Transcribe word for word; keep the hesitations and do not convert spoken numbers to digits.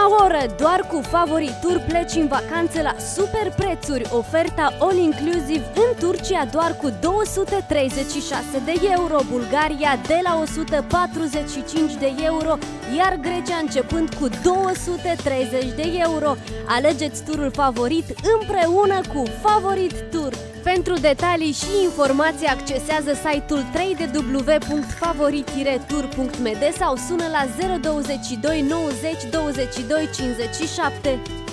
oră, doar cu Favorit Tour pleci în vacanță la super prețuri. Oferta all-inclusive în Turcia doar cu două sute treizeci și șase de euro, Bulgaria de la o sută patruzeci și cinci de euro, iar Grecia începând cu două sute treizeci de euro. Alegeți turul favorit împreună cu Favorit Tour. Pentru detalii și informații accesează site-ul w w w punct favorit tiret tour punct m d sau sună la zero douăzeci și doi nouăzeci douăzeci și doi cincizeci și șapte.